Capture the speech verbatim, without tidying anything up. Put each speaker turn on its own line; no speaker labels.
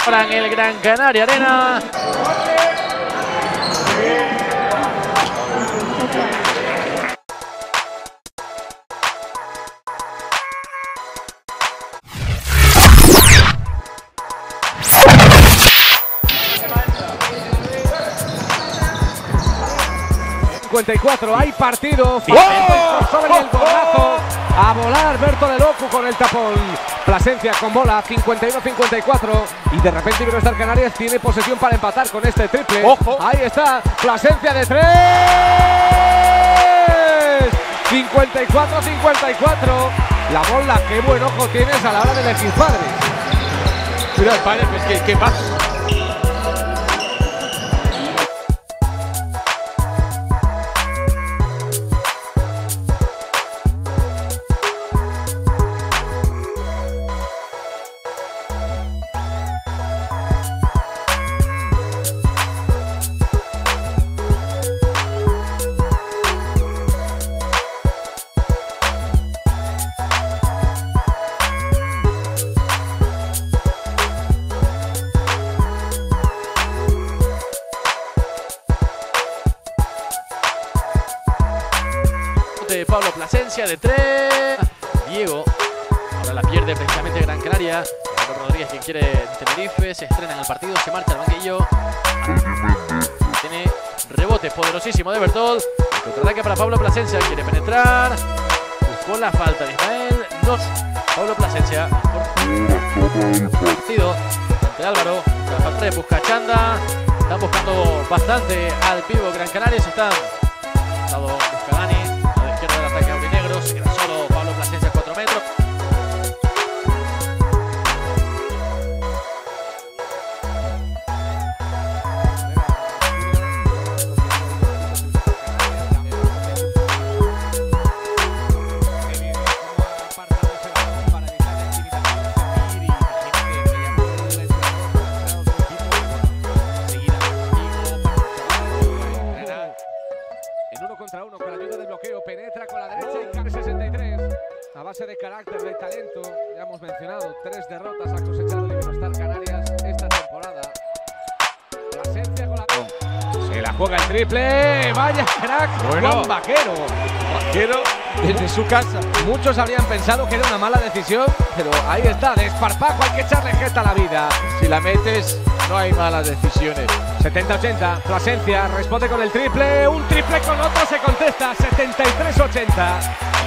Ahora en el Gran Canaria Arena.
cincuenta y cuatro, hay partido. ¡Oh! Sobre el borrazo. A volar Berto de Locu con el tapón. Plasencia con bola, cincuenta y uno cincuenta y cuatro. Y de repente Iberostar Canarias tiene posesión para empatar con este triple.
¡Ojo!
Ahí está, Plasencia de tres. cincuenta y cuatro cincuenta y cuatro. La bola, qué buen ojo tienes a la hora de elegir padres.
Mira, padre, pues ¿qué, qué pasa? De Pablo Plasencia de tres. Diego ahora la pierde precisamente Gran Canaria. Pablo Rodríguez, quien quiere Tenerife, se estrena en el partido, se marcha al banquillo. Tiene rebote poderosísimo de Bertold. Contraataque para Pablo Plasencia, quiere penetrar. Buscó la falta de Ismael. Dos. Pablo Plasencia partido ante Álvaro. La falta de busca Chanda. Están buscando bastante al pivo Gran Canaria. Se están dado busca Dani. Del ataque aurinegro, se queda solo Pablo Plasencia, cuatro metros.
En uno contra uno, con la ayuda del bloqueo, penetra con la derecha y cae sesenta y tres. A base de carácter, de talento, ya hemos mencionado, tres derrotas ha cosechado el Iberostar Canarias esta temporada. Plasencia con la... Se la juega el triple, vaya crack,
Bueno.
Juan Vaquero.
Vaquero desde su casa.
Muchos habrían pensado que era una mala decisión, pero ahí está, desparpajo, hay que echarle jeta a la vida.
Si la metes, no hay malas decisiones.
setenta ochenta, Plasencia responde con el triple, un triple con otro se contesta, setenta y tres ochenta.